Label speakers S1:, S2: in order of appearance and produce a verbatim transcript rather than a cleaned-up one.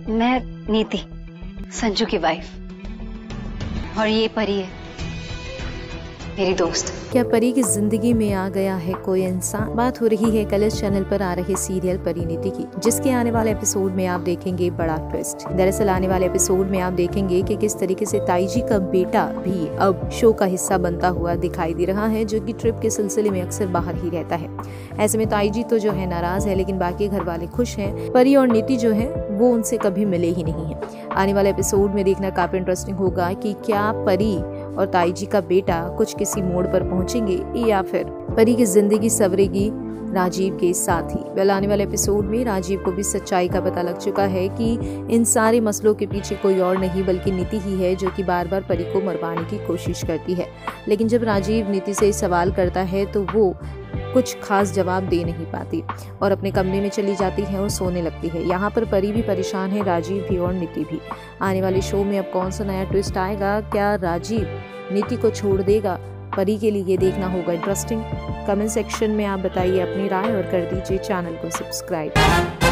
S1: मैं नीति, संजू की वाइफ, और ये परी है मेरी दोस्त।
S2: क्या परी की जिंदगी में आ गया है कोई इंसान? बात हो रही है कलर्स चैनल पर आ रहे सीरियल परिणीति की, जिसके आने वाले एपिसोड में आप देखेंगे बड़ा ट्विस्ट। दरअसल आने वाले एपिसोड में आप देखेंगे कि किस तरीके से ताई जी का बेटा भी अब शो का हिस्सा बनता हुआ दिखाई दे रहा है, जो कि ट्रिप के सिलसिले में अक्सर बाहर ही रहता है। ऐसे में ताई जी तो जो है नाराज है, लेकिन बाकी घर वाले खुश हैं। परी और नीति जो है वो उनसे कभी मिले ही नहीं है। आने वाले एपिसोड में देखना काफी इंटरेस्टिंग होगा कि क्या परी और ताई जी का बेटा कुछ किसी मोड़ पर पहुंचेंगे या फिर परी की जिंदगी सवरेगी राजीव के साथ ही। वेल, आने वाले एपिसोड में राजीव को भी सच्चाई का पता लग चुका है कि इन सारे मसलों के पीछे कोई और नहीं बल्कि नीति ही है, जो कि बार बार परी को मरवाने की कोशिश करती है। लेकिन जब राजीव नीति से सवाल करता है तो वो कुछ खास जवाब दे नहीं पाती और अपने कमरे में चली जाती है और सोने लगती है। यहाँ पर परी भी परेशान है, राजीव भी और नीति भी। आने वाले शो में अब कौन सा नया ट्विस्ट आएगा? क्या राजीव नीति को छोड़ देगा? परी के लिए ये देखना होगा इंटरेस्टिंग। कमेंट सेक्शन में आप बताइए अपनी राय और कर दीजिए चैनल को सब्सक्राइब।